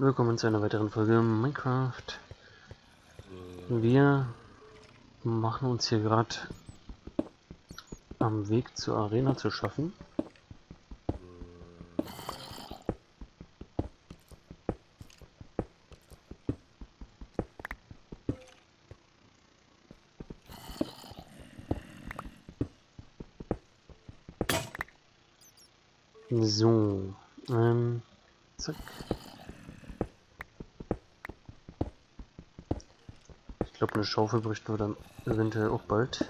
Willkommen zu einer weiteren Folge Minecraft. Wir machen uns hier gerade am Weg zur Arena zu schaffen. So, zack. Ich glaube, eine Schaufel bräuchten wir dann eventuell auch bald.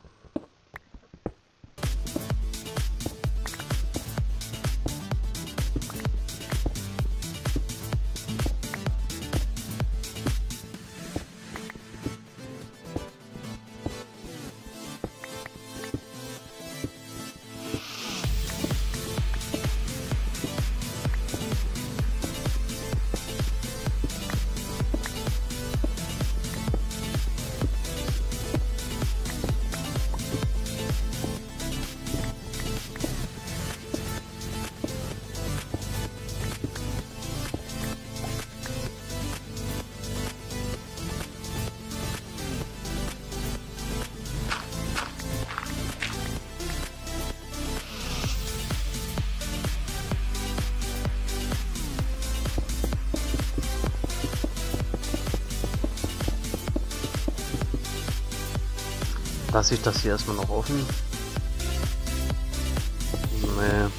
Lasse ich das hier erstmal noch offen? Nee.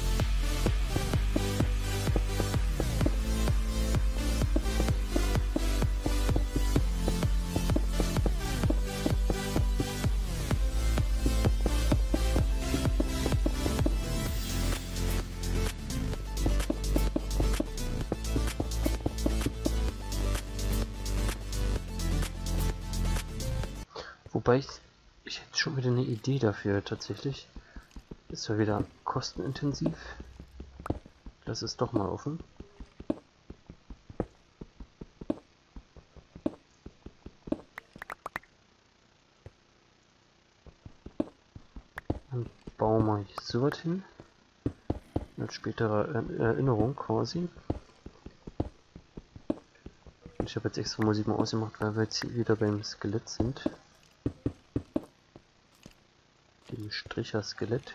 Wobei ich hätte schon wieder eine Idee dafür tatsächlich. Ist ja wieder kostenintensiv. Lass es doch mal offen. Dann bauen wir hier so was hin. Mit späterer Erinnerung quasi. Und ich habe jetzt extra Musik mal ausgemacht, weil wir jetzt hier wieder beim Skelett sind. Dem Stricher-Skelett.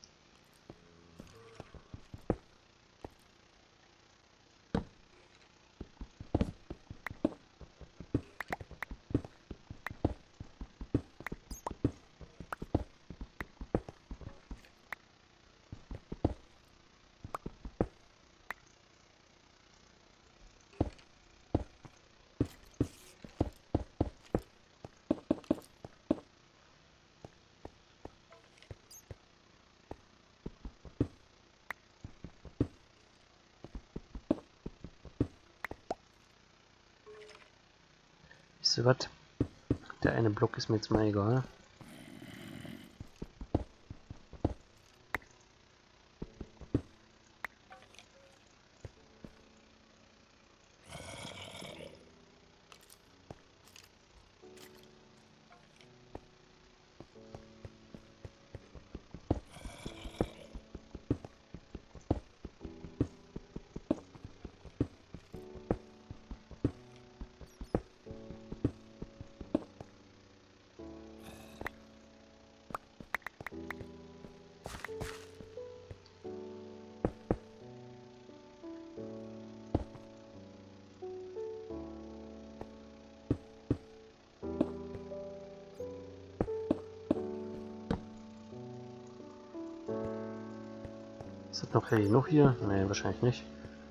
Wisst ihr was? Der eine Block ist mir jetzt mal egal. Ist das noch hell genug hier? Nee, wahrscheinlich nicht.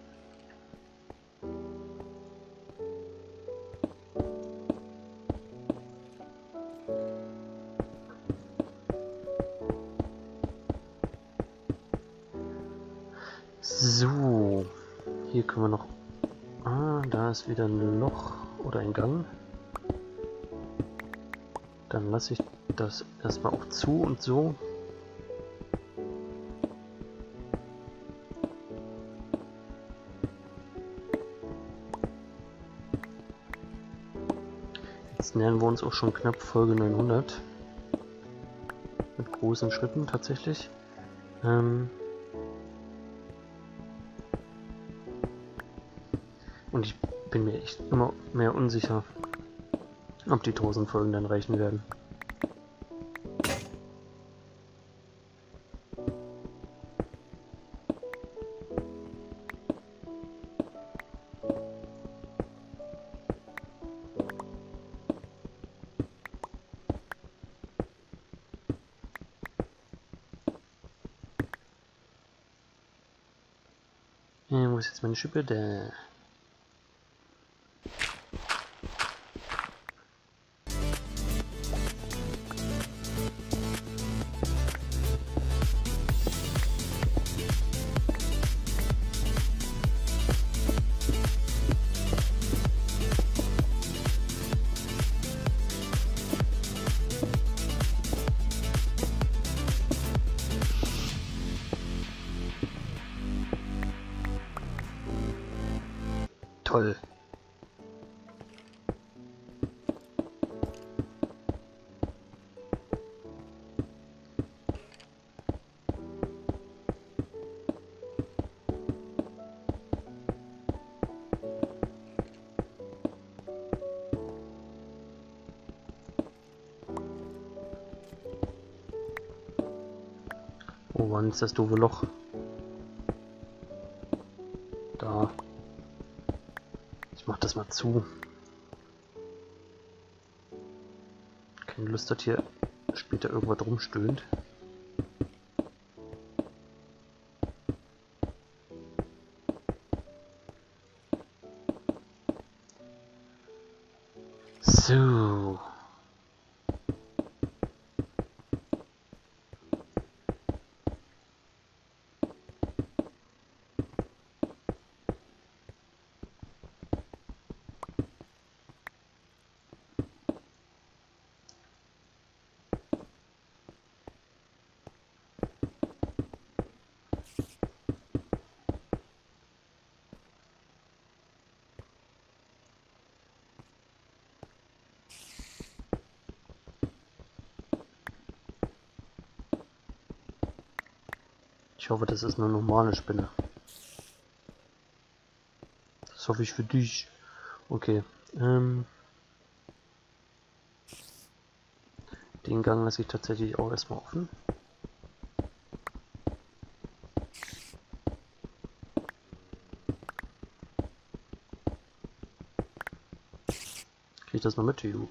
So, hier können wir noch... Ah, da ist wieder ein Loch oder ein Gang. Dann lasse ich das erstmal auch zu und so. Jetzt nähern wir uns auch schon knapp Folge 900. Mit großen Schritten tatsächlich. Und ich bin mir echt immer mehr unsicher, ob die 1000 Folgen dann reichen werden. Wo ist jetzt meine Schippe? Da. Toll. Oh, wann ist das doofe Loch? Da. Ich mach das mal zu. Keine Lust hat hier später irgendwas rumstöhnt. So. Ich hoffe, das ist eine normale Spinne. Das hoffe ich für dich. Okay. Den Gang lasse ich tatsächlich auch erstmal offen. Krieg ich das noch mit, Ju?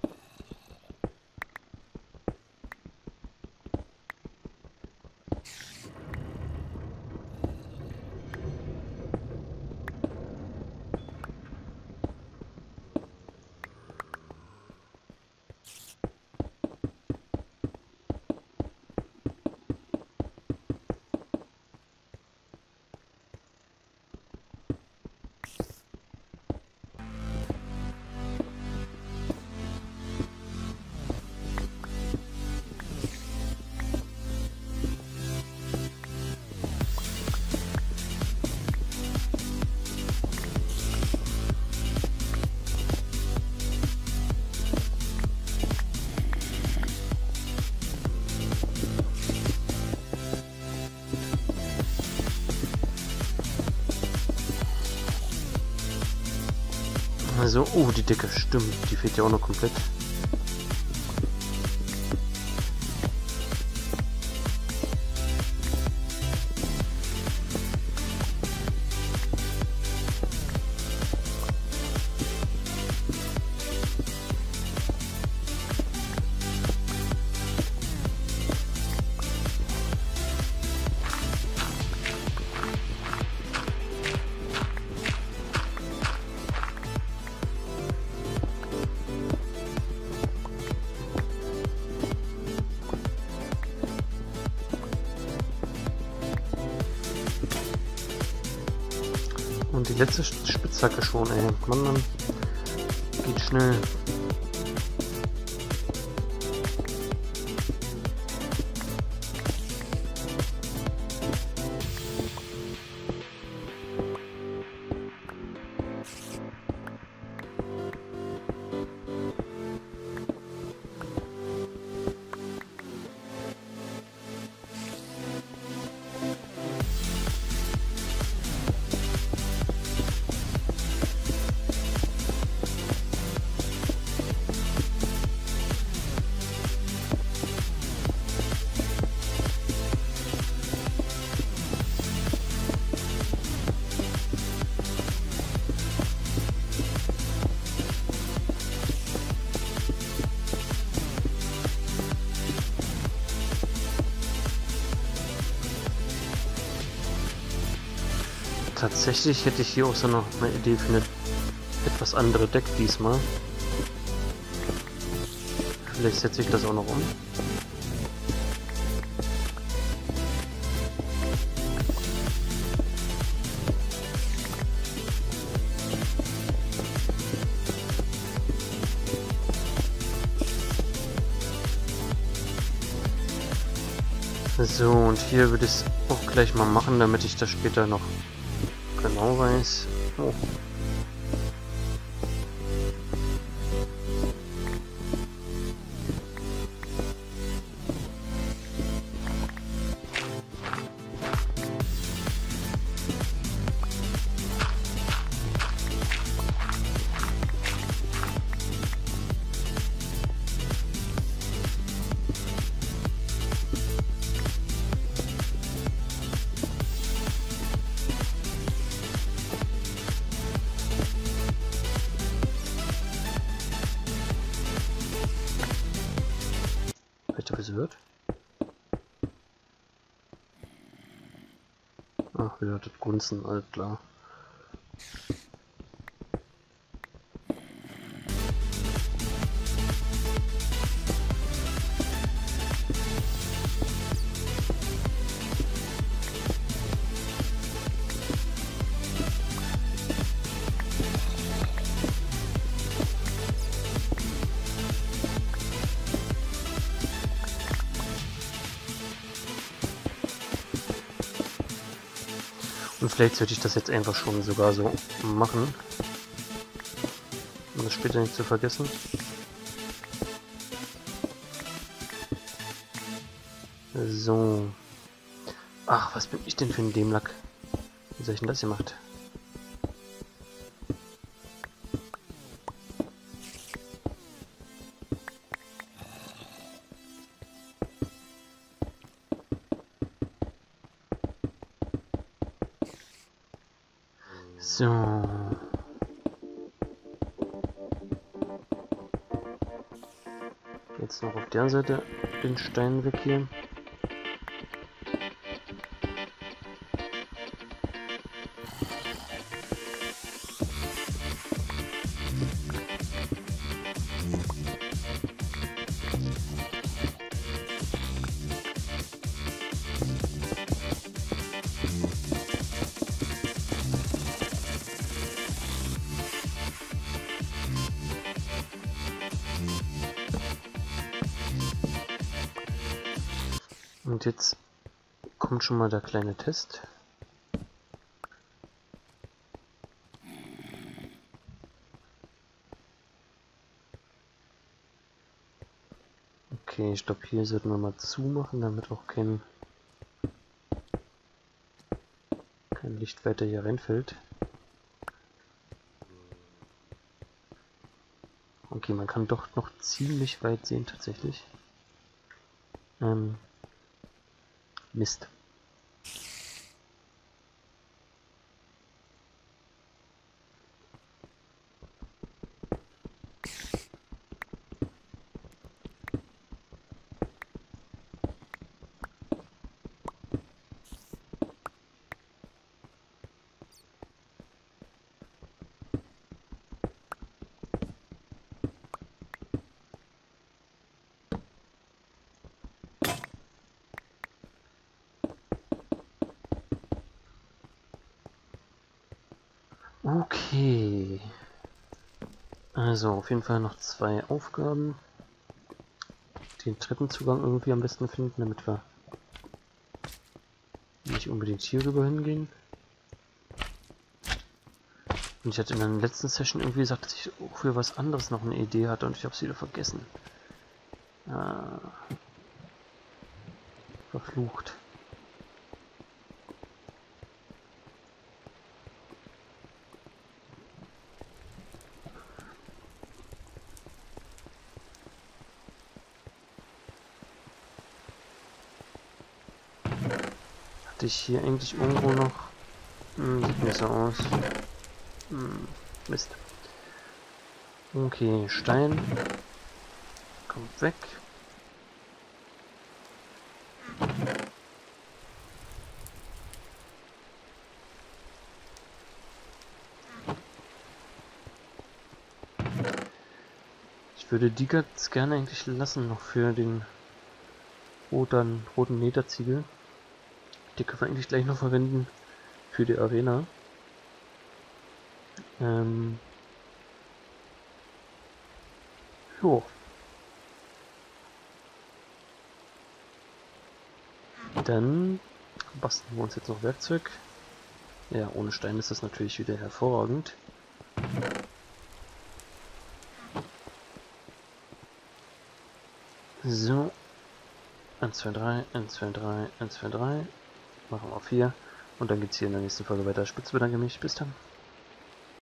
Also, oh, die Decke, stimmt, die fehlt ja auch noch komplett. Und die letzte Spitzhacke schon, ey. Mann, geht schnell. Tatsächlich hätte ich hier auch so noch eine Idee für eine etwas andere Deck diesmal. Vielleicht setze ich das auch noch um. So, und hier würde ich es auch gleich mal machen, damit ich das später noch genau weiß. Oh. Was wird? Ach, wieder das Gunsten, alles klar. Und vielleicht sollte ich das jetzt einfach schon sogar so machen, um das später nicht zu vergessen. So. Ach, was bin ich denn für ein Dämlack? Wie soll ich denn das gemacht? So. Jetzt noch auf der Seite den Stein weg hier. Und jetzt kommt schon mal der kleine Test. Okay, ich glaube, hier sollten wir mal zumachen, damit auch kein Licht weiter hier reinfällt. Okay, man kann doch noch ziemlich weit sehen tatsächlich. Mist. Okay. Also auf jeden Fall noch 2 Aufgaben. Den dritten Zugang irgendwie am besten finden, damit wir nicht unbedingt hier rüber hingehen. Und ich hatte in der letzten Session irgendwie gesagt, dass ich auch für was anderes noch eine Idee hatte und ich habe es wieder vergessen. Verflucht. Hatte ich hier eigentlich irgendwo noch... sieht nicht so aus. Mist. Okay, Stein. Kommt weg. würde die ganz gerne eigentlich lassen, noch für den roten Netherziegel. Die können wir eigentlich gleich noch verwenden für die Arena. Jo. Dann basteln wir uns jetzt noch Werkzeug. Ja, ohne Stein ist das natürlich wieder hervorragend. So. 1, 2, 3, 1, 2, 3, 1, 2, 3. Machen wir auf 4. Und dann geht's hier in der nächsten Folge weiter. Ich bedanke mich. Bis dann.